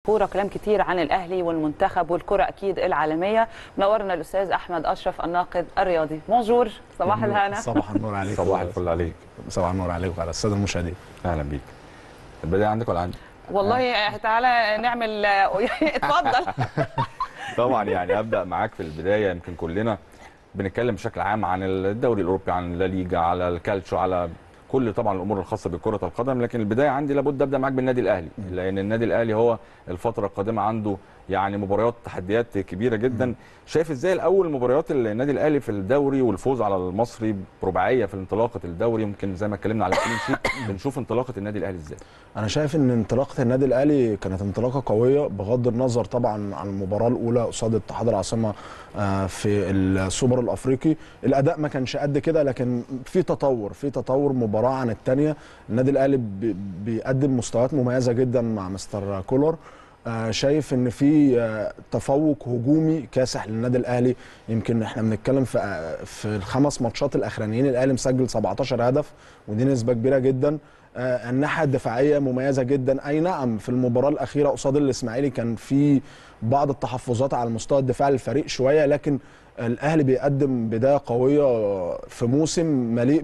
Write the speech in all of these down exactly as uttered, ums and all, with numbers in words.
الكوره، كلام كتير عن الاهلي والمنتخب والكره اكيد العالميه. منورنا الاستاذ احمد اشرف الناقد الرياضي. بونجور، صباح الهنا. صباح النور عليك. صباح الفل عليك. صباح النور عليك وعلى الساده المشاهدين. اهلا بيك. البدايه عندك ولا عندي؟ والله تعالى نعمل اتفضل. طبعا يعني ابدا معاك في البدايه. يمكن كلنا بنتكلم بشكل عام عن الدوري الاوروبي، عن لا ليجا، على الكالتشو، على كل طبعا الامور الخاصه بكره القدم، لكن البدايه عندي لابد ابدا معاك بالنادي الاهلي، لان النادي الاهلي هو الفتره القادمه عنده يعني مباريات تحديات كبيره جدا. شايف ازاي الاول مباريات النادي الاهلي في الدوري والفوز على المصري برباعيه في انطلاقه الدوري؟ يمكن زي ما اتكلمنا على كلين شيت، بنشوف انطلاقه النادي الاهلي ازاي؟ انا شايف ان انطلاقه النادي الاهلي كانت انطلاقه قويه بغض النظر طبعا عن المباراه الاولى قصاد اتحاد العاصمه في السوبر الافريقي. الاداء ما كانش قد كده، لكن في تطور في تطور مباراه عن الثانيه. النادي الاهلي بيقدم مستويات مميزه جدا مع مستر كولر. آه شايف ان في آه تفوق هجومي كاسح للنادي الاهلي. يمكن احنا بنتكلم في آه في الخمس ماتشات الاخرانيين الاهلي مسجل سبعتاشر هدف، ودي نسبه كبيره جدا. آه الناحيه الدفاعيه مميزه جدا. اي نعم في المباراه الاخيره قصاد الاسماعيلي كان في بعض التحفظات على المستوى الدفاعي للفريق شويه، لكن الاهلي بيقدم بدايه قويه في موسم مليء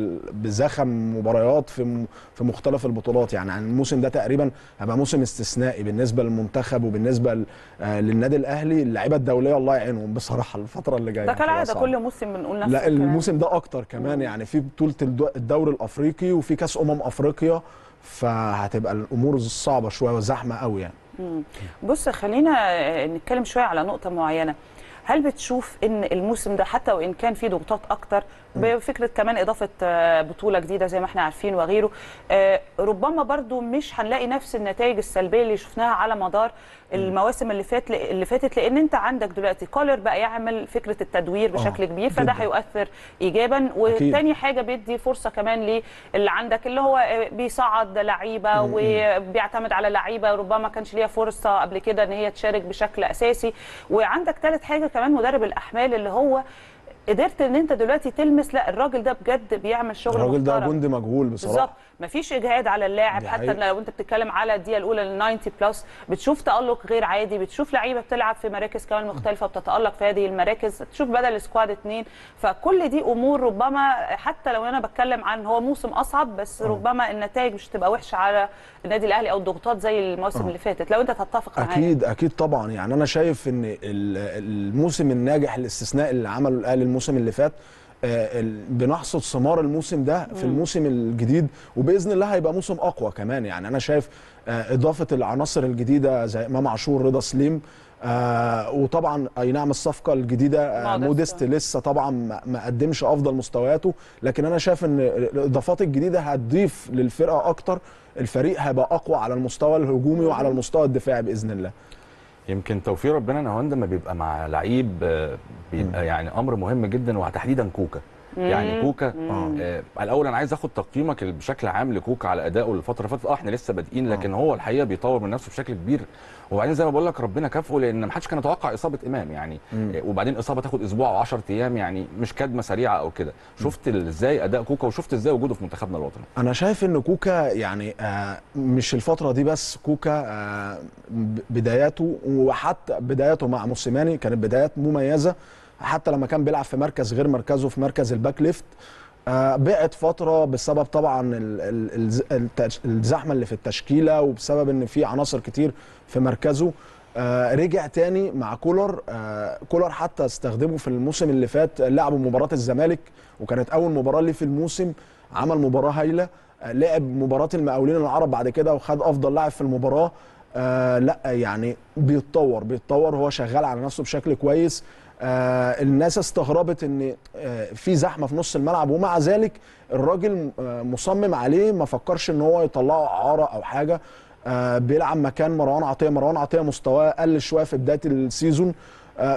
بزخم مباريات في في مختلف البطولات. يعني الموسم ده تقريبا هيبقى موسم استثنائي بالنسبه للمنتخب وبالنسبه للنادي الاهلي. اللعيبه الدوليه الله يعينهم بصراحه الفتره اللي جايه. ده كالعاده كل موسم بنقول نفس لا الموسم ده اكتر كمان. يعني في بطوله الدوري الافريقي وفي كاس امم افريقيا، فهتبقى الامور صعبه شويه وزحمه قوي يعني. بص خلينا نتكلم شويه على نقطه معينه. هل بتشوف ان الموسم ده حتى وان كان فيه ضغوطات اكتر بفكره كمان اضافه بطوله جديده زي ما احنا عارفين وغيره، ربما برضو مش هنلاقي نفس النتائج السلبيه اللي شفناها على مدار المواسم اللي فات اللي فاتت، لان انت عندك دلوقتي كولر بقى يعمل فكره التدوير بشكل كبير، فده هيؤثر ايجابا. وثاني حاجه بيدي فرصه كمان للي عندك اللي هو بيصعد لعيبه وبيعتمد على لعيبه ربما ما كانش ليها فرصه قبل كده ان هي تشارك بشكل اساسي. وعندك ثالث حاجه كمان مدرب الاحمال اللي هو قدرت ان انت دلوقتي تلمس لا الراجل ده بجد بيعمل شغل محترم. الراجل ده جندي مجهول بصراحه. بالظبط، مفيش اجهاد على اللاعب. حتى لو انت بتتكلم على الدقيقه الاولى لل تسعين بلس بتشوف تالق غير عادي، بتشوف لعيبه بتلعب في مراكز كمان مختلفه وبتتالق في هذه المراكز، تشوف بدل سكواد اثنين. فكل دي امور ربما حتى لو انا بتكلم عن هو موسم اصعب، بس ربما النتائج مش هتبقى وحشه على النادي الاهلي او الضغوطات زي المواسم أوه. اللي فاتت. لو انت تتفق معايا. اكيد اكيد طبعا. يعني انا شايف ان الموسم الناجح الاستثنائي اللي عمله الاهلي الموسم اللي فات بنحصد ثمار الموسم ده في الموسم الجديد، وباذن الله هيبقى موسم اقوى كمان. يعني انا شايف اضافه العناصر الجديده زي امام عاشور، رضا سليم، آه وطبعا اي نعم الصفقه الجديده آه موديست لسه طبعا ما قدمش افضل مستوياته، لكن انا شايف ان الاضافات الجديده هتضيف للفرقه اكتر. الفريق هيبقى اقوى على المستوى الهجومي وعلى المستوى الدفاعي باذن الله. يمكن توفيق ربنا نهاوند لما بيبقى مع لعيب بيبقى يعني امر مهم جدا، وتحديدا كوكا. يعني كوكا آه الاول انا عايز اخد تقييمك بشكل عام لكوكا على ادائه الفتره اللي فاتت. اه احنا لسه بادئين، لكن هو الحقيقه بيطور من نفسه بشكل كبير. وبعدين زي ما بقول لك ربنا كافئه، لان ما حدش كان يتوقع اصابه امام يعني. آه وبعدين اصابه تاخد اسبوع او عشرة ايام، يعني مش كدمه سريعه او كده. شفت ازاي اداء كوكا وشفت ازاي وجوده في منتخبنا الوطني؟ انا شايف ان كوكا يعني آه مش الفتره دي بس. كوكا آه بداياته وحتى بداياته مع موسيماني كانت بدايات مميزه، حتى لما كان بيلعب في مركز غير مركزه في مركز الباك ليفت. آه بعد فتره بسبب طبعا الزحمه اللي في التشكيله، وبسبب ان في عناصر كتير في مركزه. آه رجع تاني مع كولر. آه كولر حتى استخدمه في الموسم اللي فات، لعبوا مباراه الزمالك وكانت اول مباراه ليه في الموسم، عمل مباراه هايله. آه لعب مباراه المقاولين العرب بعد كده وخد افضل لاعب في المباراه. آه لا يعني بيتطور بيتطور هو شغال على نفسه بشكل كويس. آه الناس استغربت ان آه في زحمه في نص الملعب، ومع ذلك الراجل آه مصمم عليه، ما فكرش ان هو يطلعه اعاره او حاجه. آه بيلعب مكان مروان عطيه. مروان عطيه مستواه قل شويه في بدايه السيزون، آه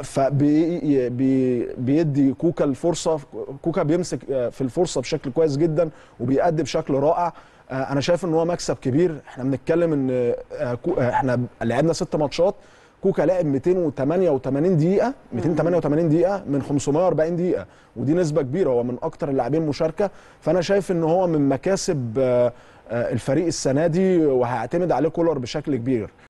فبيدي كوكا الفرصه. كوكا بيمسك في الفرصه بشكل كويس جدا وبيأدي بشكل رائع. آه انا شايف ان هو مكسب كبير. احنا بنتكلم ان آه احنا لعبنا ست ماتشات، كوكا لعب مئتين وثمانية وثمانين دقيقة مئتين وثمانية وثمانين دقيقة من خمسمائة وأربعين دقيقة، ودي نسبة كبيرة. هو من أكتر اللاعبين مشاركة، فأنا شايف إن هو من مكاسب الفريق السنة دي، وهيعتمد عليه كولر بشكل كبير.